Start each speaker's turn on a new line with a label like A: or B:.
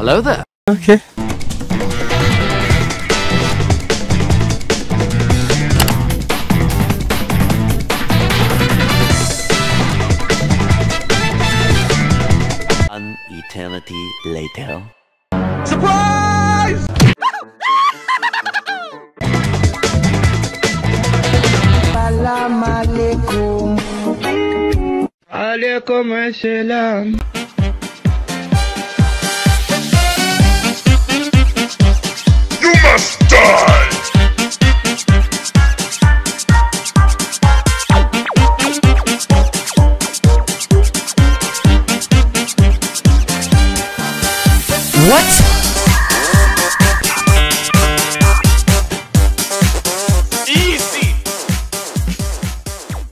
A: Hello there.
B: Okay.
C: An eternity later.
B: Surprise! Salam alaikum. Alaikum assalam. You must die!
A: What?